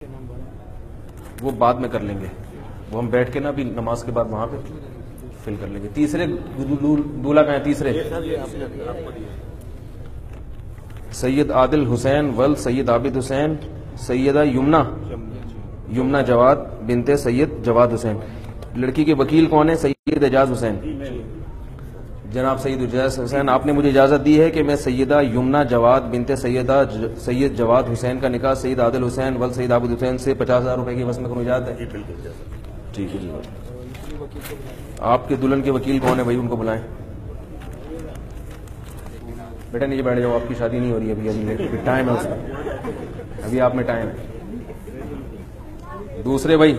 وہ بعد میں کر لیں گے، وہ ہم بیٹھ کے نا ابھی نماز کے بعد وہاں پہ فل کر لیں گے. تیسرے دولہا کہاں ہے؟ تیسرے سید عادل حسین ول سید عابد حسین سیدہ یمنا جواد بنت سید جواد حسین. لڑکی کے وکیل کون ہے؟ سید اعجاز حسین. جناب سید اعجاز حسین، آپ نے مجھے اجازت دی ہے کہ میں سیدہ یمنا جواد بنت سید جواد حسین کا نکاح سید عادل حسین ول سید عابد حسین سے 50,000 روپے کی وصف میں کروں. اجازت ہے؟ ٹھیک ہے جی. آپ کے دلہن کے وکیل کون ہے بھائی؟ ان کو بلائیں. بیٹا نیچے بیٹھ جاؤ، آپ کی شادی نہیں ہو رہی ہے ابھی ٹائم ہے اس میں، ابھی آپ میں ٹائم ہے. دوسرے بھائی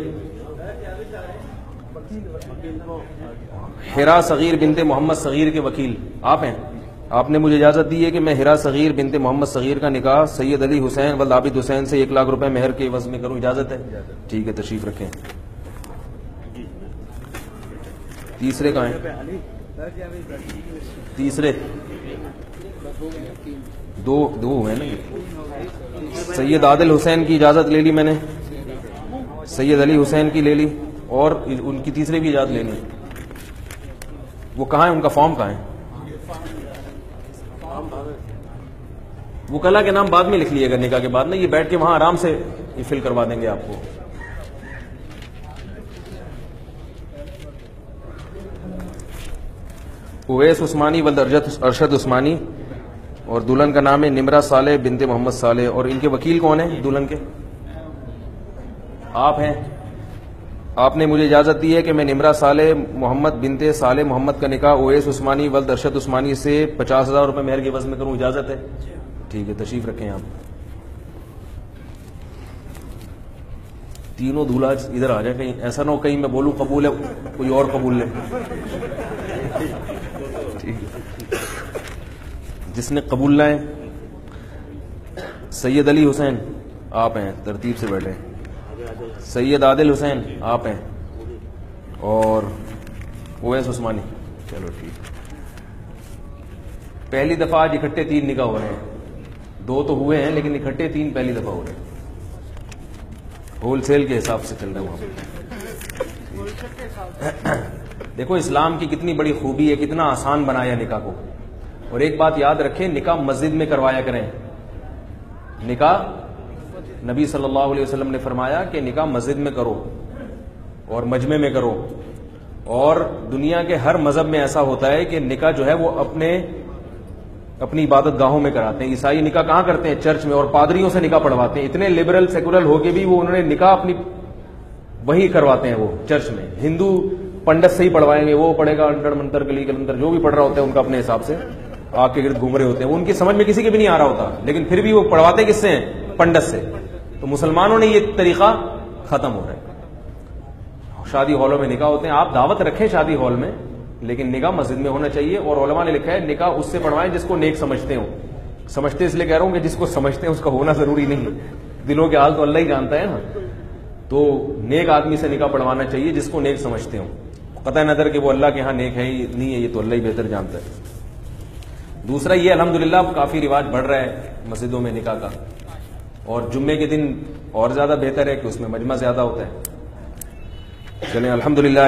ہرا صغیر بنت محمد صغیر کے وکیل آپ ہیں. آپ نے مجھے اجازت دی ہے کہ میں ہرا صغیر بنت محمد صغیر کا نکاح سید علی حسین ول عابد حسین سے 1,00,000 روپے مہر کے عوض میں کروں. اجازت ہے؟ ٹھیک ہے، تشریف رکھیں. تیسرے کہاں ہیں؟ تیسرے دو ہوئے نا. سید عادل حسین کی اجازت لے لی میں نے، سید علی حسین کی لے لی، اور ان کی تیسرے بھی اجازت لینی. وہ کہاں ہے؟ ان کا فارم کہاں ہے؟ وہ کلا کے نام بعد میں لکھ لیے گا نکاح کے بعد نا، یہ بیٹھ کے وہاں آرام سے یہ فل کروا دیں گے آپ کو. اویس عثمانی ولد ارشد عثمانی، اور دلہن کا نام ہے نمرہ صالح بنت محمد صالح. اور ان کے وکیل کون ہیں دلہن کے؟ آپ ہیں. آپ نے مجھے اجازت دی ہے کہ میں نمرہ صالح محمد بنت صالح محمد کا نکاح اویس عثمانی ولد ارشد عثمانی سے 50,000 روپے مہر کے عوض میں کروں. اجازت ہے؟ ٹھیک ہے، تشریف رکھیں. آپ تینوں دولہا ادھر آ جائیں، کہیں ایسا نہ ہو کہیں میں بولوں قبول ہے کوئی اور قبول لے. جس نے قبول لائیں. سید علی حسین آپ ہیں، ترتیب سے بیٹھے. سید عادل حسین آپ ہیں، اور اویس عثمانی. چلو ٹھیک. پہلی دفعہ آج اکٹھے 3 نکاح ہو رہے ہیں. 2 تو ہوئے ہیں لیکن اکٹھے 3 پہلی دفعہ ہو رہے ہیں. ہول سیل کے حساب سے چل رہا ہے وہاں. دیکھو اسلام کی کتنی بڑی خوبی ہے، کتنا آسان بنایا نکاح کو. اور ایک بات یاد رکھیں، نکاح مسجد میں کروایا کریں. نکاح نبی صلی اللہ علیہ وسلم نے فرمایا کہ نکاح مسجد میں کرو اور مجمع میں کرو. اور دنیا کے ہر مذہب میں ایسا ہوتا ہے کہ نکاح جو ہے وہ اپنی عبادت گاہوں میں کراتے ہیں. عیسائی نکاح کہاں کرتے ہیں؟ چرچ میں، اور پادریوں سے نکاح پڑھواتے ہیں. اتنے لبرل سیکولر ہو کے بھی وہ انہوں نے نکاح اپنی وہی کرواتے ہیں وہ چرچ میں. ہندو پنڈت سے ہی پڑھوائیں گے، وہ پڑھے گا انٹر منتر گلی کلندر جو بھی پڑھ رہا ہوتا ہے ان کا اپنے حساب سے آگ کے گرد گھوم رہے ہوتے ہیں. وہ ان کی سمجھ میں کسی کے بھی نہیں آ رہا ہوتا، لیکن پھر بھی وہ پڑھواتے کس سے ہیں؟ پنڈت سے. تو مسلمانوں نے یہ طریقہ ختم ہو رہا ہے. شادی ہالوں میں نکاح ہوتے ہیں. آپ دعوت رکھیں شادی ہال میں، لیکن نکاح مسجد میں ہونا چاہیے. اور علماء نے لکھا ہے نکاح اس سے پڑھوائیں جس کو نیک سمجھتے ہوں. سمجھتے اس لیے کہہ رہا ہوں کہ جس کو سمجھتے ہیں اس کا ہونا ضروری نہیں. دلوں کے حال تو اللہ ہی جانتا ہے نا. تو نیک آدمی سے نکاح پڑھوانا چاہیے جس کو نیک سمجھتے ہوں. قطع نظر کہ وہ اللہ کے ہاں نیک ہے نہیں ہے، یہ تو اللہ ہی بہتر جانتا ہے. دوسرا یہ الحمدللہ کافی رواج بڑھ رہا ہے مسجدوں میں نکاح کا، اور جمعے کے دن اور زیادہ بہتر ہے کہ اس میں مجمع زیادہ ہوتا ہے. چلیں الحمدللہ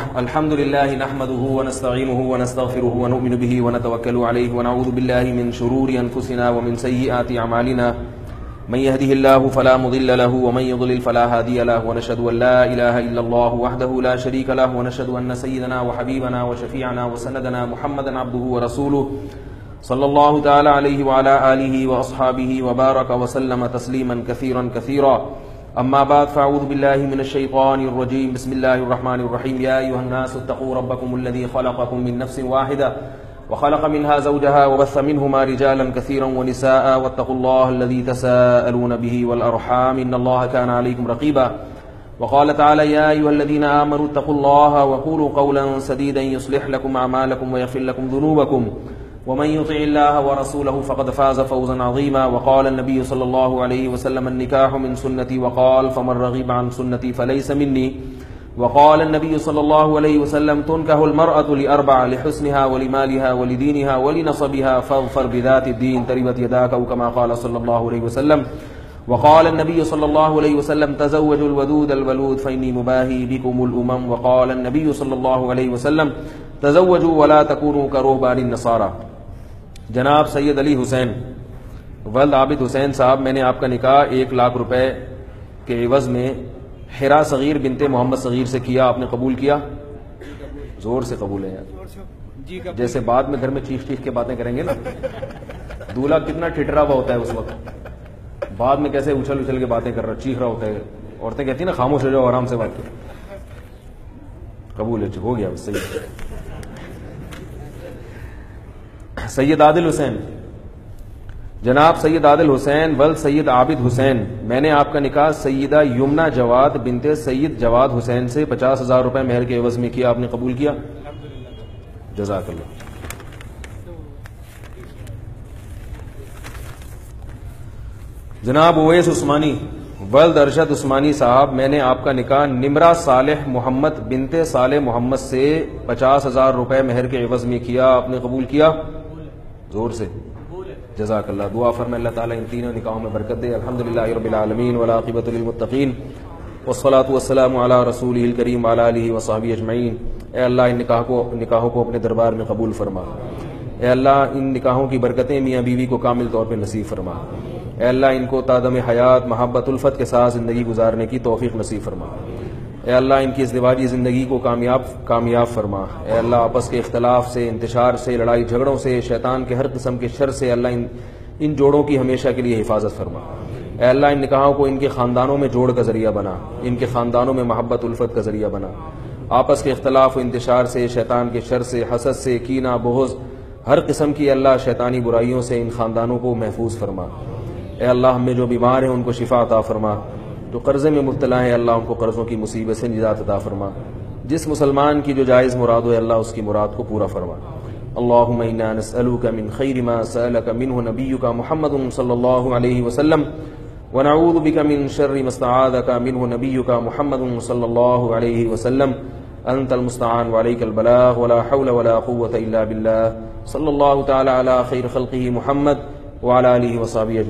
نحمده ونستعینه ونستغفره ونؤمن به ونتوکل علیہ ونعوذ باللہ من شرور انفسنا ومن سیئات اعمالنا من يهده الله فلا مضل له ومن يضلل فلا هادي له ونشهد ان لا اله الا الله وحده لا شريك له ونشهد ان سيدنا وحبيبنا وشفيعنا وسندنا محمدا عبده ورسوله صلى الله تعالى عليه وعلى آله وأصحابه وبارك وسلم تسليما كثيرا كثيرا. أما بعد فأعوذ بالله من الشيطان الرجيم. بسم الله الرحمن الرحيم. يا أيها الناس اتقوا ربكم الذي خلقكم من نفس واحدة وخلق منها زوجها وبث منهما رجالا كثيرا ونساء واتقوا الله الذي تساءلون به والأرحام إن الله كان عليكم رقيبا. وقال تعالى يا أيها الذين آمنوا اتقوا الله وقولوا قولا سديدا يصلح لكم أعمالكم ويغفر لكم ذنوبكم ومن يطع الله ورسوله فقد فاز فوزا عظيما. وقال النبي صلى الله عليه وسلم النكاح من سنتي وقال فمن رغب عن سنتي فليس مني. وقال النبي صلى الله عليه وسلم تنكح المرأة لأربع لحسنها ولمالها ولدينها ولنصبها فاظفر بذات الدين تربت يداك، أو كما قال صلى الله عليه وسلم. وقال النبي صلى الله عليه وسلم تزوجوا الودود الولود فإني مباهي بكم الأمم وقال النبي صلى الله عليه وسلم تزوجوا ولا تكونوا كرهبان النصارى. جناب سید علی حسین ولد عابد حسین صاحب، میں نے آپ کا نکاح 1,00,000 روپے کے عوض میں حرا صغیر بنت محمد صغیر سے کیا، آپ نے قبول کیا؟ زور سے قبول ہے یار، جیسے بعد میں گھر میں چیخ چیخ کے باتیں کریں گے نا، دولہا کتنا ٹھٹرا ہوا ہوتا ہے اس وقت، بعد میں کیسے اچھل اچھل کے باتیں کر رہا چیخ رہا ہوتا ہے، عورتیں کہتی ہیں نا خاموش ہو جاؤ آرام سے بات کرو. قبول ہو گیا. سید عادل حسین، جناب سید عادل حسین ولد سید عابد حسین، میں نے آپ کا نکاح سیدہ یمنا جواد بنت سید جواد حسین سے 50,000 روپے مہر کے عوض میں کیا، آپ نے قبول کیا؟ جزاک اللہ. جناب اویس عثمانی ولد ارشد عثمانی صاحب، میں نے آپ کا نکاح نمرہ صالح محمد بنت صالح محمد سے 50,000 روپے مہر کے عوض میں کیا، آپ نے قبول کیا؟ زور سے. جزاک اللہ. دعا فرمائے اللہ تعالیٰ ان تینوں نکاحوں میں برکت دے. الحمدللہ رب العالمین والعاقبۃ للمتقین والصلاۃ والسلام علی رسولہ الکریم وعلی آلہ وصحبہ اجمعین. اے اللہ ان نکاحوں کو اپنے دربار میں قبول فرما. اے اللہ ان نکاحوں کی برکتیں میاں بیوی کو کامل طور پہ نصیب فرما. اے اللہ ان کو تادم حیات محبت الفت کے ساتھ زندگی گزارنے کی توفیق نصیب فرما. اے اللہ ان کی ازدواجی زندگی کو کامیاب فرما. اے اللہ آپس کے اختلاف سے، انتشار سے، لڑائی جھگڑوں سے، شیطان کے ہر قسم کے شر سے اللہ ان جوڑوں کی ہمیشہ کے لیے حفاظت فرما. اے اللہ ان نکاحوں کو ان کے خاندانوں میں جوڑ کا ذریعہ بنا، ان کے خاندانوں میں محبت الفت کا ذریعہ بنا. آپس کے اختلاف و انتشار سے، شیطان کے شر سے، حسد سے، کینہ بغض، ہر قسم کی اللہ شیطانی برائیوں سے ان خاندانوں کو محفوظ فرما. اے اللہ ہم میں جو بیمار ہیں ان کو شفا عطا فرما، جو قرضے میں مبتلا ہیں اللہ ان کو قرضوں کی مصیبت سے نجات عطا فرما. جس مسلمان کی جو جائز مراد ہو اللہ اس کی مراد کو پورا فرما. اللہم انا نسألک من خیر ما سألک منہ نبیک محمد صلی اللہ علیہ وسلم ونعوذ بک من شر ما استعاذک منہ نبیک محمد صلی اللہ علیہ وسلم. انت المستعان وعلیک البلاغ ولا حول ولا قوة الا باللہ. صلی اللہ تعالی علی خیر خلقہ محمد وعلی آلہ وصحبہ